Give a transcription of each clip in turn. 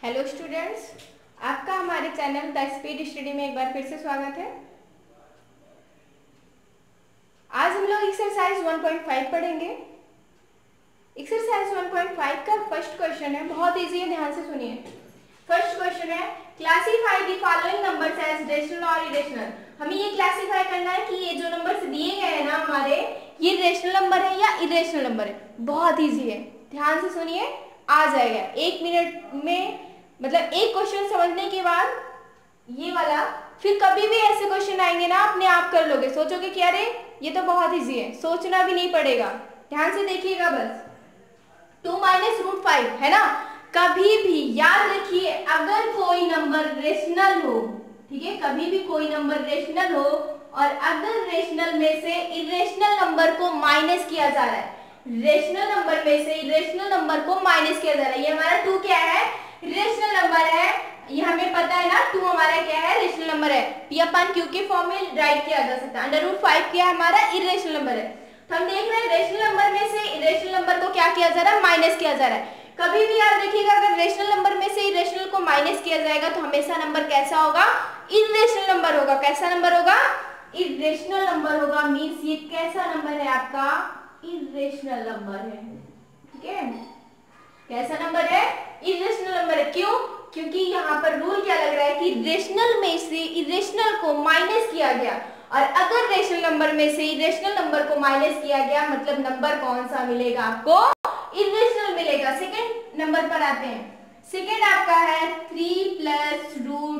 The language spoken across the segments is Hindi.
हेलो स्टूडेंट्स, आपका हमारे चैनल द स्पीड स्टडी में एक बार फिर से स्वागत है। आज हम लोग एक्सरसाइज 1.5 पढ़ेंगे। एक्सरसाइज 1.5 का फर्स्ट क्वेश्चन है, बहुत इजी है, ध्यान से सुनिए। फर्स्ट क्वेश्चन है, classify the following numbers as rational और इरेशनल। हमें ये क्लासीफाई करना है कि ये जो नंबर्स दिए गए हैं ना हमारे, ये रेशनल नंबर है या इरेशनल नंबर है। बहुत इजी है, ध्यान से सुनिए, आ जाएगा 1 मिनट में। मतलब एक क्वेश्चन समझने के बाद ये वाला, फिर कभी भी ऐसे क्वेश्चन आएंगे ना अपने आप कर लोगे, सोचोगे कि अरे ये तो बहुत इजी है, सोचना भी नहीं पड़ेगा। ध्यान से देखिएगा बस। 2 - √5 है ना। कभी भी याद रखिए, अगर कोई नंबर रेशनल हो, ठीक है, कभी भी कोई नंबर रेशनल हो और अगर रेशनल में से इरेशनल नंबर को माइनस किया जा रहा है, रेशनल नंबर में से इरेशनल नंबर को माइनस किया जा रहा है, ये हमारा 2 क्या है, रेशनल नंबर है। ये हमें पता है ना, 2 हमारा क्या है, रेशनल नंबर है। P/Q के फॉर्म में राइट किया जा सकता है। √5 क्या है, हमारा इरेशनल नंबर है। तो हम देख रहे हैं रेशनल नंबर में से इरेशनल नंबर को क्या किया जा रहा है, माइनस किया जा रहा है। कभी भी याद रखिएगा, अगर रेशनल नंबर में से इरेशनल को माइनस किया जाएगा तो हमेशा नंबर कैसा होगा, इरेशनल नंबर होगा। कैसा नंबर होगा, इरेशनल नंबर होगा। मींस ये कैसा नंबर है आपका, इरेशनल नंबर है। ठीक है, कैसा नंबर है, इरेशनल नंबर है। क्यों, क्योंकि यहाँ पर रूल क्या लग रहा है कि रेशनल में से इरेशनल को माइनस किया गया, और अगर रेशनल नंबर में से इरेशनल नंबर को माइनस किया गया मतलब नंबर कौन सा मिलेगा आपको, इरेशनल मिलेगा। सेकंड नंबर पर आते हैं। सेकंड आपका है 3 +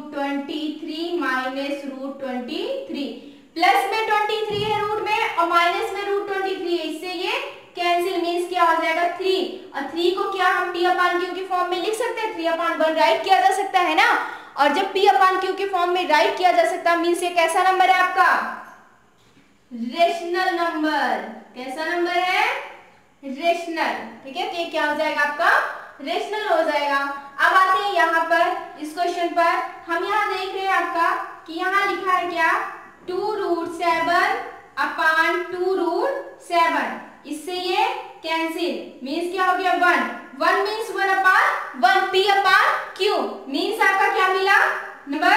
√23 - √23। प्लस में 23 है रूट में और माइनस में √23 है, इससे ये कैंसिल। मींस क्या हो जाएगा, 3। और 3 को क्या हम P/Q के फॉर्म में लिख सकते हैं, 3/1 राइट किया जा सकता है ना। और जब P/Q के फॉर्म में राइट किया जा सकता है, मींस ये कैसा नंबर है आपका, रेशनल नंबर। कैसा नंबर है, रेशनल। ठीक है, तो ये क्या हो जाएगा आपका, रेशनल हो जाएगा। अब आते हैं यहाँ पर इस क्वेश्चन पर। हम यहाँ देख रहे हैं आपका कि यहाँ लिखा है क्या, 2√7/2√7। इससे ये कैंसिल। मींस क्या हो गया, 1 मींस 1/1। P/Q मींस आपका क्या मिला, नंबर,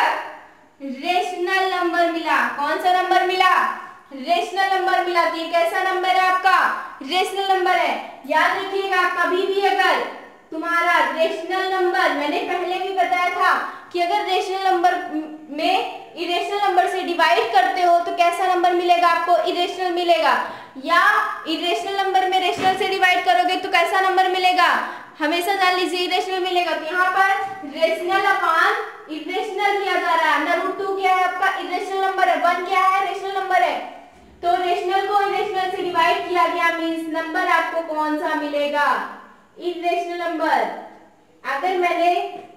रेशनल नंबर मिला। कौन सा नंबर मिला, रेशनल नंबर मिला। तो ये कैसा नंबर है आपका, रेशनल नंबर है। याद रखिएगा, कभी भी अगर तुम्हारा रेशनल नंबर, मैंने पहले भी बताया था कि अगर रेशनल नंबर में इरेशनल नंबर से डिवाइड करते हो तो कैसा नंबर मिलेगा आपको, इरेशनल मिलेगा। या इरेशनल नंबर में रेशनल से डिवाइड करोगे तो कैसा नंबर मिलेगा, हमेशा जान लीजिए इरेशनल मिलेगा। तो यहाँ पर रेशनल अपान इरेशनल किया जा रहा है। √2 क्या है आपका, इरेशनल नंबर है, 1 क्या है, रेशनल नंबर है। तो रेशनल को इरेशनल से डिवाइड किया गया, मींस नंबर आपको कौन सा मिलेगा, इरेशनल नंबर। अगर मैंने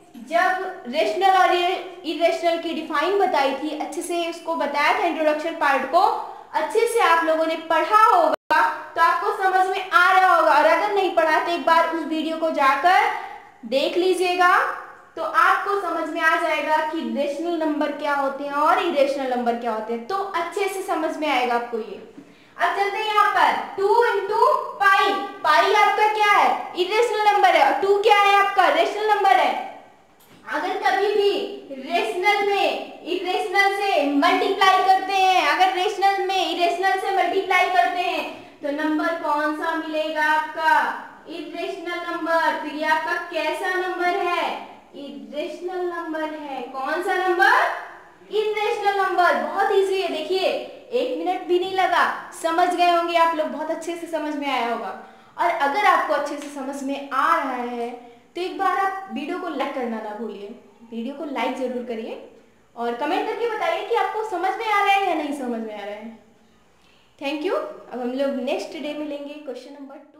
जब रेशनल और इरेशनल की डिफाइन बताई थी, अच्छे से उसको बताया था, इंट्रोडक्शन पार्ट को अच्छे से आप लोगों ने पढ़ा होगा तो आपको समझ में आ रहा होगा। और अगर नहीं पढ़ा तो एक बार उस वीडियो को जाकर देख लीजिएगा, तो आपको समझ में आ जाएगा कि रेशनल नंबर क्या होते हैं और इरेशनल नंबर क्या होते हैं, तो अच्छे से समझ में आएगा आपको ये। अब चलते हैं यहाँ पर 2 × पाई आपका क्या है, इरेशनल नंबर है, और 2 क्या है आपका, रेशनल नंबर है। अगर कभी भी रेशनल में इरेशनल से मल्टीप्लाई करते हैं, अगर रेशनल में इरेशनल से मल्टीप्लाई करते हैं तो नंबर कौन सा मिलेगा आपका, इरेशनल नंबर। तो ये आपका कैसा नंबर है, इरेशनल नंबर है। कौन सा नंबर, इरेशनल नंबर। बहुत इजी है, देखिए 1 मिनट भी नहीं लगा, समझ गए होंगे आप लोग, बहुत अच्छे से समझ में आया होगा। और अगर आपको अच्छे से समझ में आ रहा है तो एक बार आप वीडियो को लाइक करना ना भूलिए, वीडियो को लाइक जरूर करिए और कमेंट करके बताइए कि आपको समझ में आ रहा है या नहीं समझ में आ रहा है। Thank you. अब हम लोग नेक्स्ट डे मिलेंगे क्वेश्चन नंबर 2।